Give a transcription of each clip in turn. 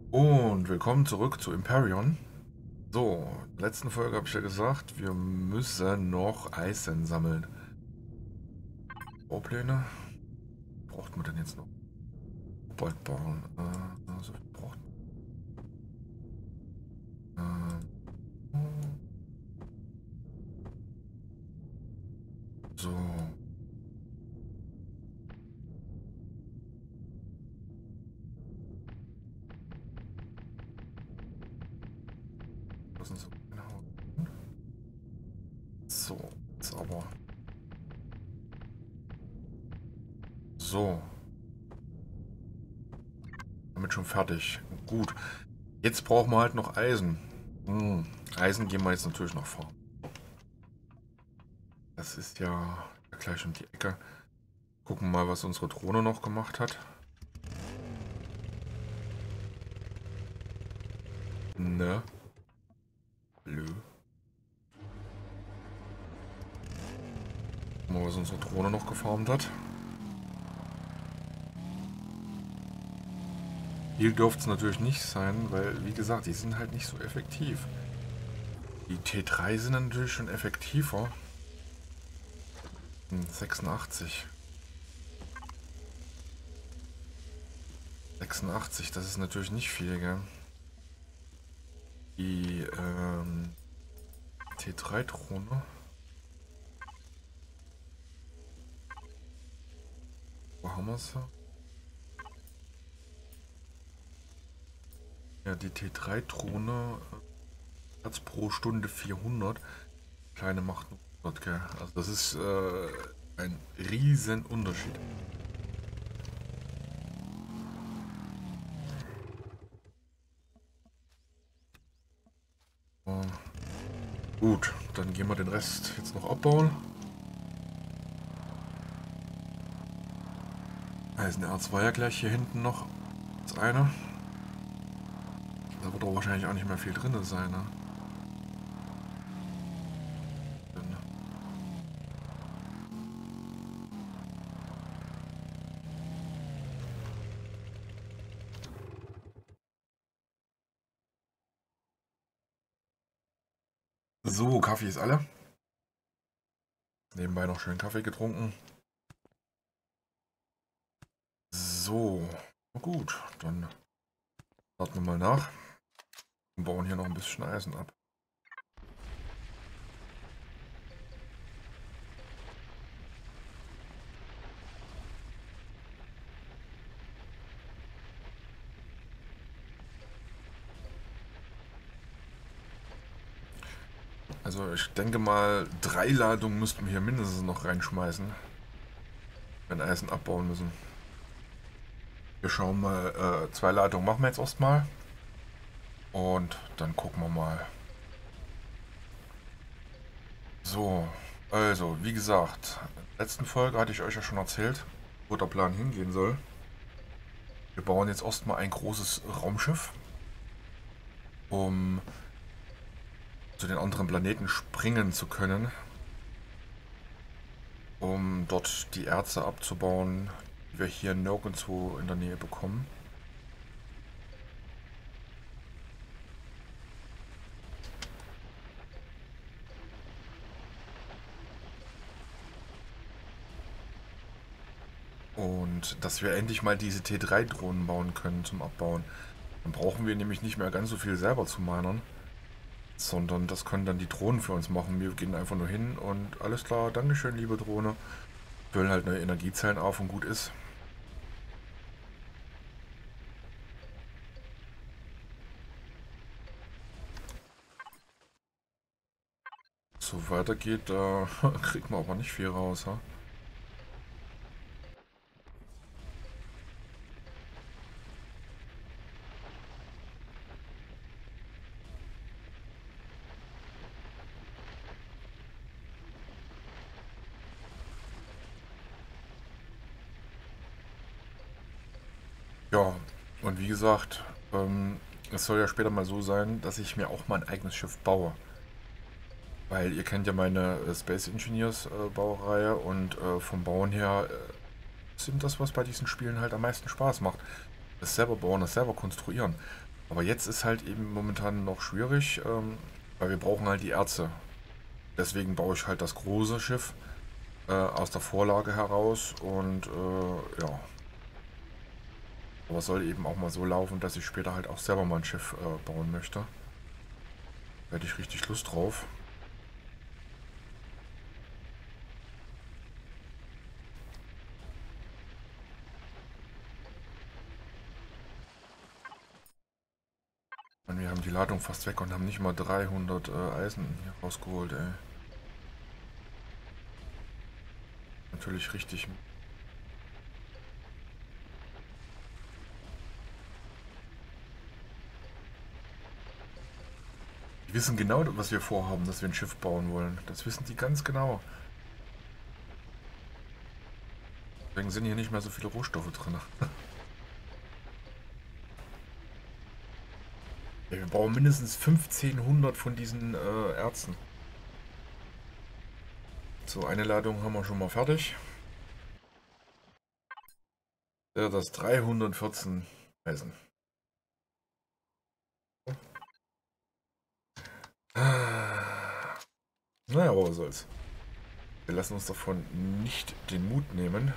Und willkommen zurück zu Imperion. So, in der letzten Folge habe ich ja gesagt, wir müssen noch Eisen sammeln. Baupläne? Braucht man denn jetzt noch? Kobold bauen. So viel braucht man. So, was ist so genau? So, sauber. So, damit schon fertig. Gut, jetzt brauchen wir halt noch Eisen. Eisen gehen wir jetzt natürlich noch fahren. Das ist ja gleich um die Ecke. Gucken mal, was unsere Drohne noch gemacht hat. Ne? Lö. Gucken mal, was unsere Drohne noch gefarmt hat. Hier dürfte es natürlich nicht sein, weil, wie gesagt, die sind halt nicht so effektiv. Die T3 sind natürlich schon effektiver. 86. 86, das ist natürlich nicht viel, gell? Die T3-Drohne. Wo haben wir sie? Ja, die T3-Drohne hat pro Stunde 400. Kleine macht nur 100, gell? Also das ist ein riesen Unterschied. Gut, dann gehen wir den Rest jetzt noch abbauen. Eisenerz war ja gleich hier hinten noch das eine. Da wird doch wahrscheinlich auch nicht mehr viel drin sein, ne? So, Kaffee ist alle. Nebenbei noch schön Kaffee getrunken. So, na gut, dann warten wir mal nach und bauen hier noch ein bisschen Eisen ab. Also ich denke mal, 3 Ladungen müssten wir hier mindestens noch reinschmeißen, wenn Eisen abbauen müssen. Wir schauen mal, 2 Ladungen machen wir jetzt erstmal und dann gucken wir mal. So, also wie gesagt, in der letzten Folge hatte ich euch ja schon erzählt, wo der Plan hingehen soll. Wir bauen jetzt erstmal ein großes Raumschiff, um zu den anderen Planeten springen zu können, um dort die Erze abzubauen, die wir hier nirgendwo in der Nähe bekommen. Und dass wir endlich mal diese T3-Drohnen bauen können zum Abbauen. Dann brauchen wir nämlich nicht mehr ganz so viel selber zu minern, sondern das können dann die Drohnen für uns machen. Wir gehen einfach nur hin und alles klar, Dankeschön, liebe Drohne. Füllen halt neue Energiezellen auf und gut ist. So weitergeht, da kriegt man aber nicht viel raus. Ha? Ja, und wie gesagt, es soll ja später mal so sein, dass ich mir auch mal ein eigenes Schiff baue. Weil ihr kennt ja meine Space Engineers Baureihe und vom Bauen her sind das, was bei diesen Spielen halt am meisten Spaß macht. Das selber bauen, das selber konstruieren. Aber jetzt ist halt eben momentan noch schwierig, weil wir brauchen halt die Erze. Deswegen baue ich halt das große Schiff aus der Vorlage heraus und ja. Aber es soll eben auch mal so laufen, dass ich später halt auch selber mal ein Schiff bauen möchte. Da hätte ich richtig Lust drauf. Und wir haben die Ladung fast weg und haben nicht mal 300 Eisen hier rausgeholt, ey. Natürlich richtig. Die wissen genau, was wir vorhaben, dass wir ein Schiff bauen wollen. Das wissen die ganz genau. Deswegen sind hier nicht mehr so viele Rohstoffe drin. Ja, wir brauchen mindestens 1500 von diesen Erzen. So, eine Ladung haben wir schon mal fertig. Ja, das 314 Eisen. Naja, aber was soll's. Wir lassen uns davon nicht den Mut nehmen.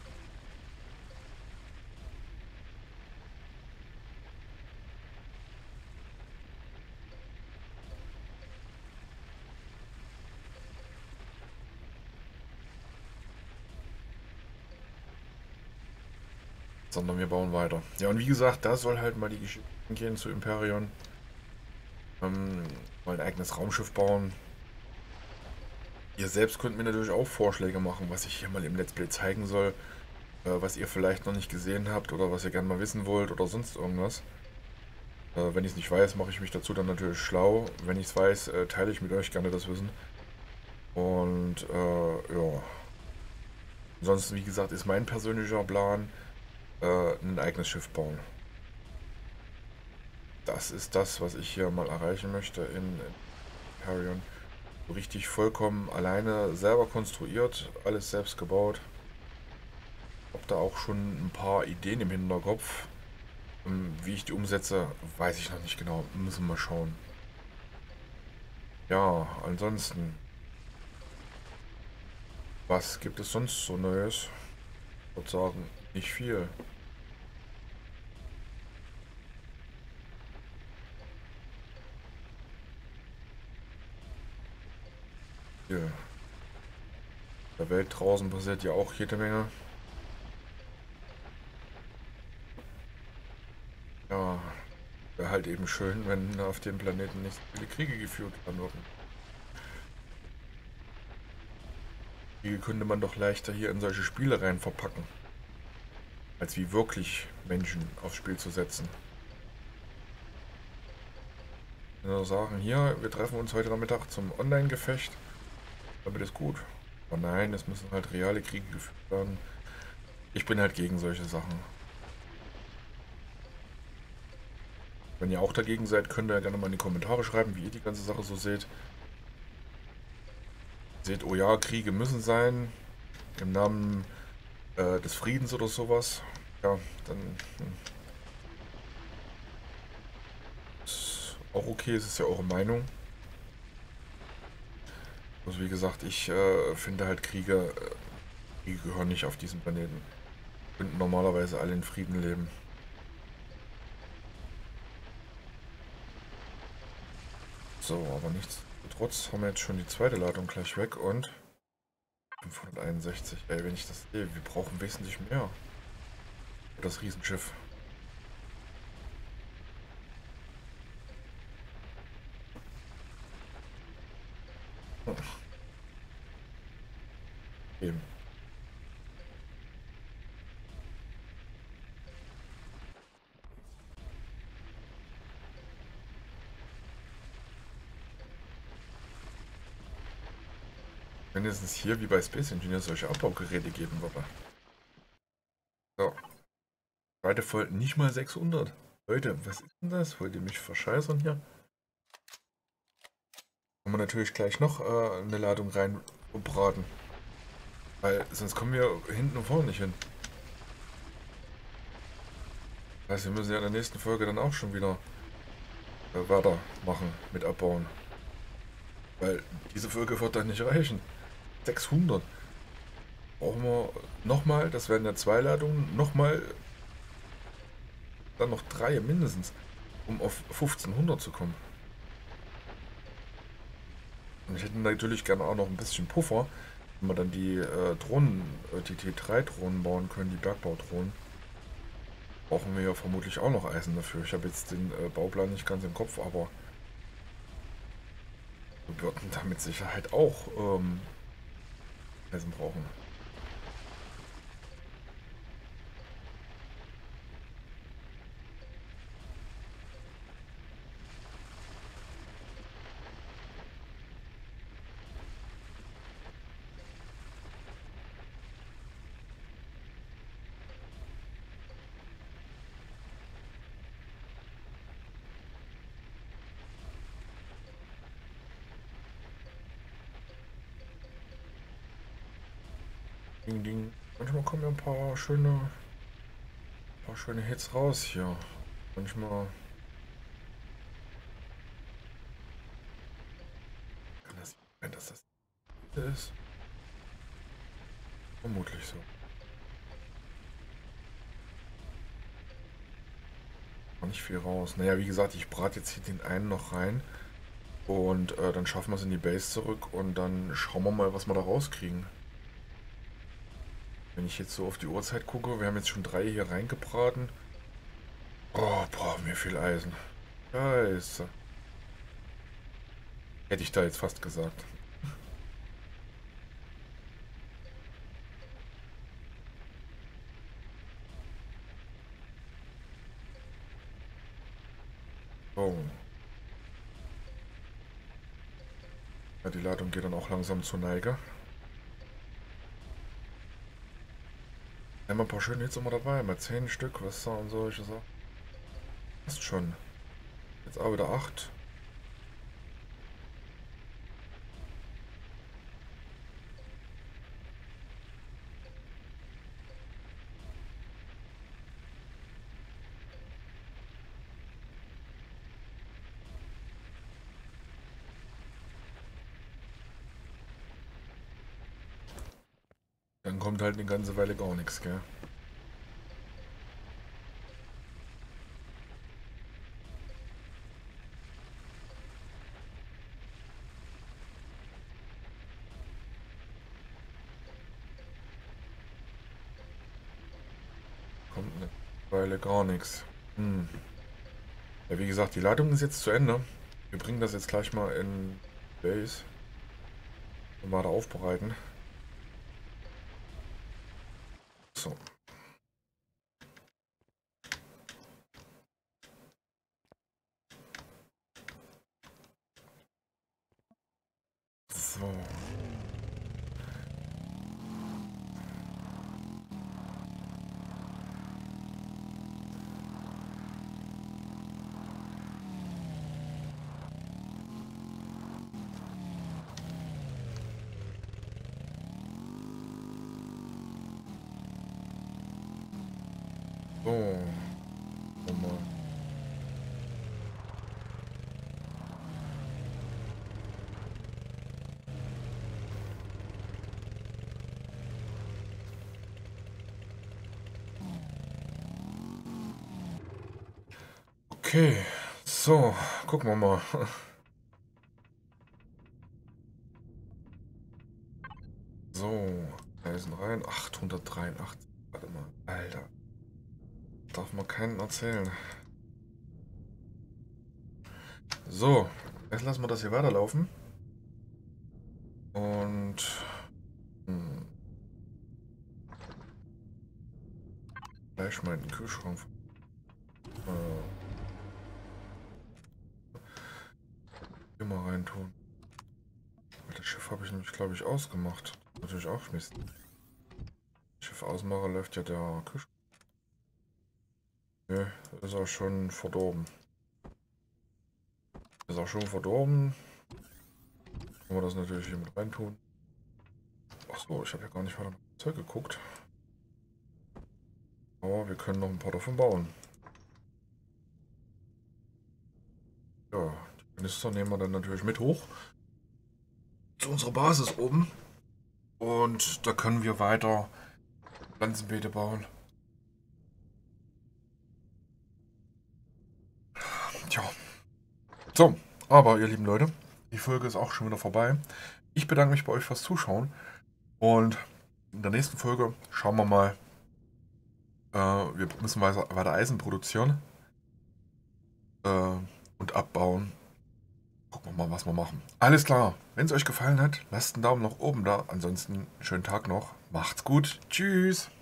Sondern wir bauen weiter. Ja, und wie gesagt, da soll halt mal die Geschichte gehen zu Imperion. Mal ein eigenes Raumschiff bauen. Ihr selbst könnt mir natürlich auch Vorschläge machen, was ich hier mal im Let's Play zeigen soll. Was ihr vielleicht noch nicht gesehen habt oder was ihr gerne mal wissen wollt oder sonst irgendwas. Wenn ich es nicht weiß, mache ich mich dazu dann natürlich schlau. Wenn ich es weiß, teile ich mit euch gerne das Wissen. Und ja. Ansonsten, wie gesagt, ist mein persönlicher Plan, ein eigenes Schiff bauen. Das ist das, was ich hier mal erreichen möchte in Imperion. So richtig vollkommen alleine selber konstruiert, alles selbst gebaut. Hab da auch schon ein paar Ideen im Hinterkopf. Wie ich die umsetze, weiß ich noch nicht genau. Müssen wir mal schauen. Ja, ansonsten. Was gibt es sonst so Neues? Ich würde sagen, nicht viel. Hier. In der Welt draußen passiert ja auch jede Menge. Ja, wäre halt eben schön, wenn auf dem Planeten nicht so viele Kriege geführt werden würden. Die könnte man doch leichter hier in solche Spiele rein verpacken, als wie wirklich Menschen aufs Spiel zu setzen. Wir sagen, hier, wir treffen uns heute Nachmittag zum Online-Gefecht, damit ist gut. Aber nein, es müssen halt reale Kriege geführt werden. Ich bin halt gegen solche Sachen. Wenn ihr auch dagegen seid, könnt ihr gerne mal in die Kommentare schreiben, wie ihr die ganze Sache so seht. Seht, oh ja, Kriege müssen sein, im Namen des Friedens oder sowas. Ja, dann ist auch okay, es ist ja eure Meinung. Also wie gesagt, ich finde halt Kriege gehören nicht auf diesem Planeten. Könnten normalerweise alle in Frieden leben. So, aber nichtsdestotrotz haben wir jetzt schon die zweite Ladung gleich weg und 561. Ey, wenn ich das sehe, wir brauchen wesentlich mehr für das Riesenschiff. Eben. Mindestens hier wie bei Space Engineer solche Abbaugeräte geben würde. So. Zweite voll, nicht mal 600. Leute, was ist denn das? Wollt ihr mich verscheißern hier? Kann man natürlich gleich noch eine Ladung rein braten. Weil sonst kommen wir hinten und vorne nicht hin. Das heißt, wir müssen ja in der nächsten Folge dann auch schon wieder weitermachen mit abbauen. Weil diese Folge wird dann nicht reichen. 600. Brauchen wir nochmal, das wären ja 2 Ladungen, nochmal, dann noch 3 mindestens, um auf 1500 zu kommen. Und ich hätte natürlich gerne auch noch ein bisschen Puffer, wenn wir dann die Drohnen, die T3-Drohnen bauen können, die Bergbaudrohnen. Brauchen wir ja vermutlich auch noch Eisen dafür. Ich habe jetzt den Bauplan nicht ganz im Kopf, aber wir würden da mit Sicherheit auch Eisen brauchen. Ding, ding. Manchmal kommen ja ein paar schöne Hits raus hier. Manchmal kann das sein, dass das ist. Vermutlich so. Noch nicht viel raus. Naja, wie gesagt, ich brate jetzt hier den einen noch rein. Und dann schaffen wir es in die Base zurück. Und dann schauen wir mal, was wir da rauskriegen. Wenn ich jetzt so auf die Uhrzeit gucke, wir haben jetzt schon 3 hier reingebraten. Oh, brauchen wir viel Eisen. Scheiße. Hätte ich da jetzt fast gesagt. Oh. Ja, die Ladung geht dann auch langsam zur Neige. Einmal ein paar schöne Hits immer dabei, mal 10 Stück, was da und solche Sachen. Passt schon. Jetzt auch wieder 8. Dann kommt halt eine ganze Weile gar nichts, gell? Kommt eine Weile gar nichts. Hm. Ja, wie gesagt, die Ladung ist jetzt zu Ende. Wir bringen das jetzt gleich mal in Base und weiter aufbereiten. So. So. So. Nochmal. Okay. So. Gucken wir mal. So. Eisen rein. 883. Warte mal. Alter. Darf man keinen erzählen. So. Jetzt lassen wir das hier weiterlaufen. Und gleich mal in den Kühlschrank hier mal reintun. Das Schiff habe ich nämlich, glaube ich, ausgemacht. Natürlich auch Mist. Schiff ausmache läuft ja der Kühlschrank. Ne, ist auch schon verdorben. Ist auch schon verdorben. Können wir das natürlich hier mit reintun. Achso, ich habe ja gar nicht weiter nach Zeug geguckt. Aber wir können noch ein paar davon bauen. Ja, die Kanister nehmen wir dann natürlich mit hoch zu unserer Basis oben. Und da können wir weiter Pflanzenbeete bauen. Tja. So, aber ihr lieben Leute, die Folge ist auch schon wieder vorbei. Ich bedanke mich bei euch fürs Zuschauen. Und in der nächsten Folge schauen wir mal. Wir müssen weiter Eisen produzieren. Und abbauen. Gucken wir mal, was wir machen. Alles klar. Wenn es euch gefallen hat, lasst einen Daumen nach oben da. Ansonsten schönen Tag noch. Macht's gut. Tschüss.